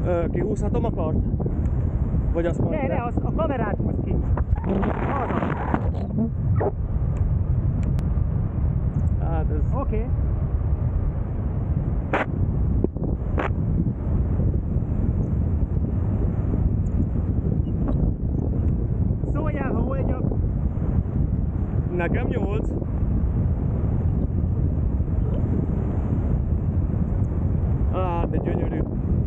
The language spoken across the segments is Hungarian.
Kihúzhatom a kart? Vagy azt mondod? Ne, az a kamerát húzd ki. Hát ez... Oké. Szóljál, ha oldjak. Nekem 8. De gyönyörű.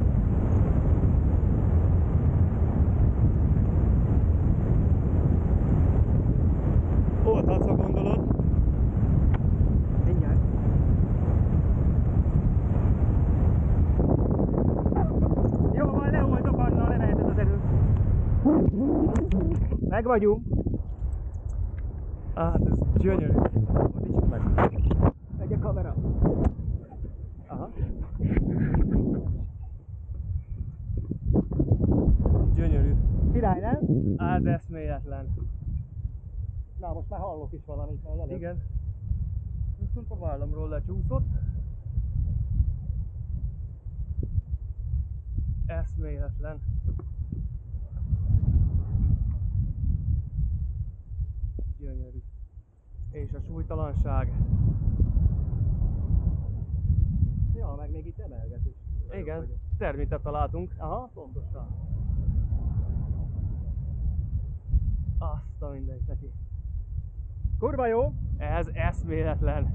Oldhatsz, ha gondolod. Mindjárt. Jó van, leoldok, Anna, lemeheted az erőt. Meg vagyunk. Hát ez gyönyörű. Fordítsuk meg. Megy a kamera. Aha. Gyönyörű. Király, nem? Ez eszméletlen. Na, most már hallok is valamit. Igen. Viszont a vállamról lecsúszott. Eszméletlen. Gyönyörű. És a súlytalanság. Ja, meg még itt emelget is. Igen, termitet találtunk. Aha, pontosan. Azt a mindenit neki. Kurva jó! Ez eszméletlen.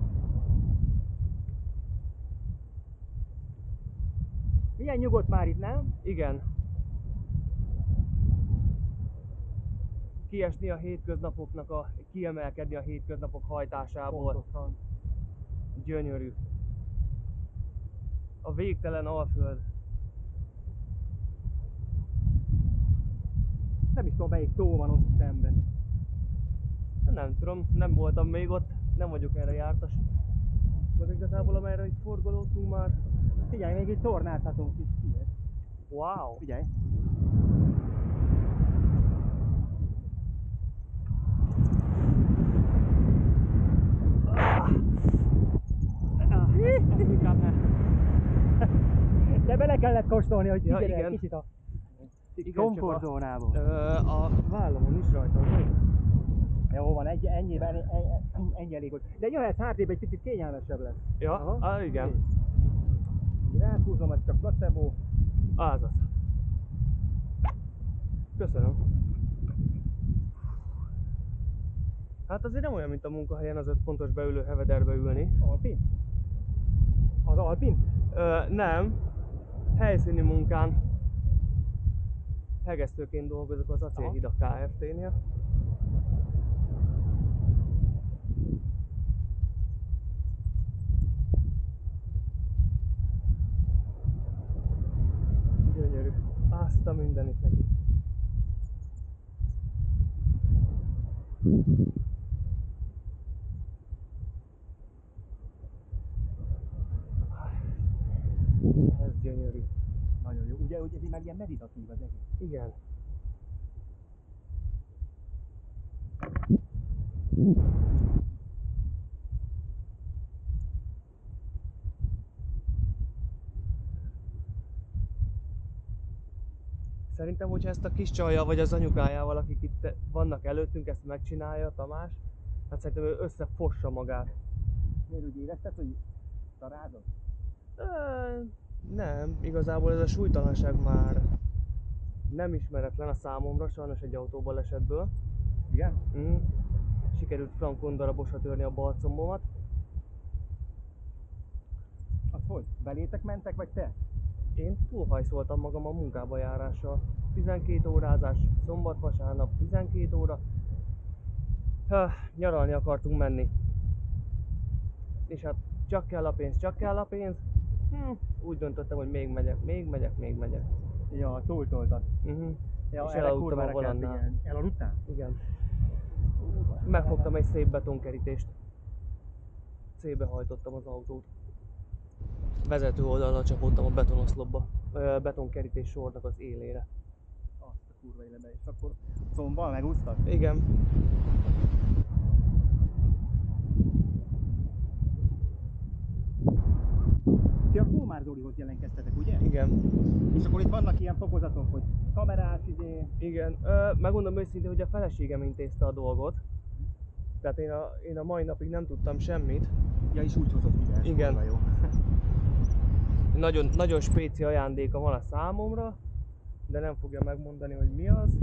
Milyen nyugodt már itt, nem? Igen. Kiesni a hétköznapoknak, kiemelkedni a hétköznapok hajtásából. Pontosan. Gyönyörű. A végtelen alföld. Nem is tudom, melyik tó van ott szemben. Nem tudom, nem voltam még ott, nem vagyok erre jártas. De igazából amerre itt forgolódtunk már. Figyelj, még itt tornázhatunk is. Figyelj. Wow! Figyelj. De bele kellett kóstolni, hogy Ja, figyelj, igen. kicsit a Igen, komfortzónából. A vállamon is rajta van. Jó van, ennyi elég volt. De jöhetsz hátrébb, egy picit kényelmesebb lesz. Ja, igen. Ráhúzom, ez csak placebo. Azaz. Köszönöm. Hát azért nem olyan, mint a munkahelyen az 5 pontos beülő hevederbe ülni. Alpin? Az Alpin? Nem. Helyszíni munkán. Hegesztőként dolgozok az Acélhidak Kft-nél. Gyönyörű. Azt a mindenit neki. Ez gyönyörű. Nagyon jó. Ugye, ez már ilyen meditatív az egész. Igen. Szerintem, hogyha ezt a kis csajjal vagy az anyukájával, akik itt vannak előttünk, ezt megcsinálja Tamás, hát szerintem ő összefossa magát. Miért úgy érezted, hogy szarázod? Nem, igazából ez a súlytalanság már nem ismeretlen a számomra, sajnos egy autóbalesetből. Igen? Sikerült frankon darabosra törni a balcombomat. Az hogy? Belétek mentek, vagy te? Én túlhajszoltam magam a munkába járással. 12 órázás, szombat-vasárnap, 12 óra. Nyaralni akartunk menni. És hát csak kell a pénz, csak kell a pénz. Úgy döntöttem, hogy még megyek. Ja, túltoltad. Ja, és elaludtam a volannál. Elaludtál? Igen. Megfogtam egy szép betonkerítést. C-be hajtottam az autót. Vezető oldalra csapódtam a betonoszlopba. Betonkerítés sornak az élére. Azt a kurva élebe, és akkor combal megúsztad? Igen. Ti a Kómár Zolihoz jelentkeztetek, ugye? Igen. És akkor itt vannak ilyen fokozatok, hogy kamerás, Igen. Megmondom őszintén, hogy a feleségem intézte a dolgot. Tehát én a mai napig nem tudtam semmit. Ja, és úgy hozott ide. Igen. Jó. Nagyon, nagyon spéci ajándéka van a számomra, de nem fogja megmondani, hogy mi az.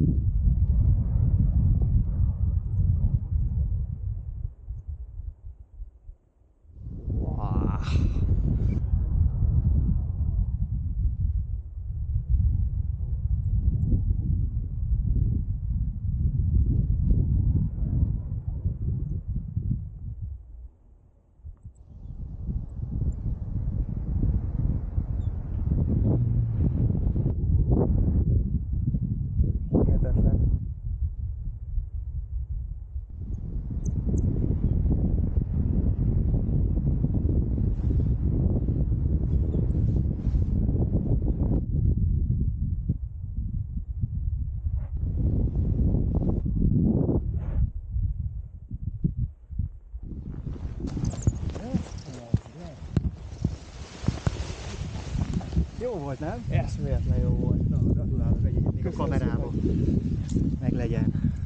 Wow. Hihetetlen. Jó volt, nem? Eszméletlen jó volt. Na, gratulálok, hogy még a Köszönöm kamerában meg legyen.